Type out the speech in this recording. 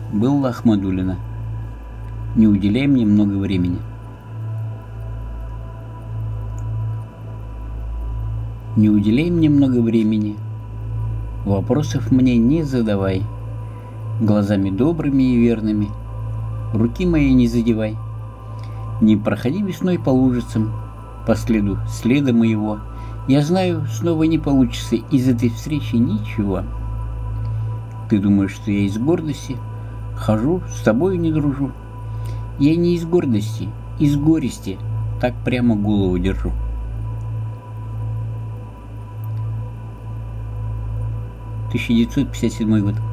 Белла Ахмадуллина. Не уделяй мне много времени. Не уделяй мне много времени. Вопросов мне не задавай. Глазами добрыми и верными руки моей не задевай. Не проходи весной по лужицам, по следу следа моего. Я знаю, снова не получится из этой встречи ничего. Ты думаешь, что я из гордости хожу, с тобой не дружу? Я не из гордости, из горести так прямо голову держу. (1957 год)